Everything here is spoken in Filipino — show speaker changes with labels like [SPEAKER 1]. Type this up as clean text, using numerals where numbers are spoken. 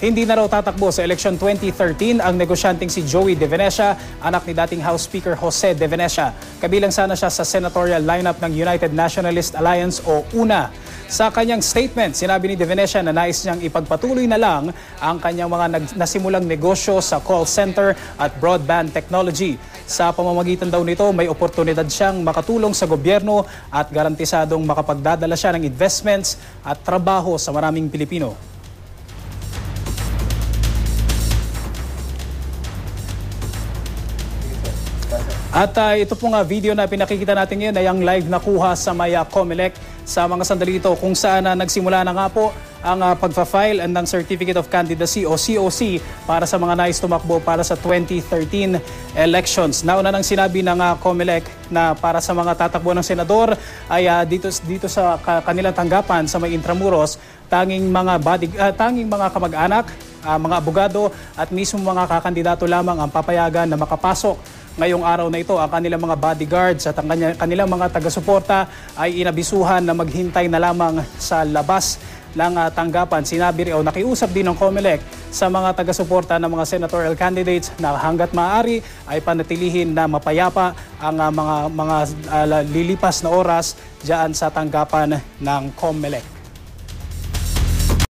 [SPEAKER 1] Hindi na raw tatakbo sa eleksyon 2013 ang negosyanteng si Joey De Venecia, anak ni dating House Speaker Jose De Venecia. Kabilang sana siya sa senatorial lineup ng United Nationalist Alliance o UNA. Sa kanyang statement, sinabi ni De Venecia na nais niyang ipagpatuloy na lang ang kanyang mga nasimulang negosyo sa call center at broadband technology. Sa pamamagitan daw nito, may oportunidad siyang makatulong sa gobyerno at garantisadong makapagdadala siya ng investments at trabaho sa maraming Pilipino. At ito pong video na pinakikita natin ngayon ay ang live na kuha sa may COMELEC sa mga sandali ito kung saan nagsimula na nga po ang pagpa-file ng Certificate of Candidacy o COC para sa mga nais tumakbo para sa 2013 elections. Nauna nang sinabi ng COMELEC na para sa mga tatakbo ng senador ay dito sa kanilang tanggapan sa may Intramuros, tanging mga kamag-anak, mga abogado at mismo mga kakandidato lamang ang papayagan na makapasok. Ngayong araw na ito, ang kanilang mga bodyguards at ang kanilang mga taga-suporta ay inabisuhan na maghintay na lamang sa labas ng tanggapan. Sinabi rin o nakiusap din ng COMELEC sa mga taga-suporta ng mga senatorial candidates na hanggat maaari ay panatilihin na mapayapa ang mga lilipas na oras diyan sa tanggapan ng COMELEC.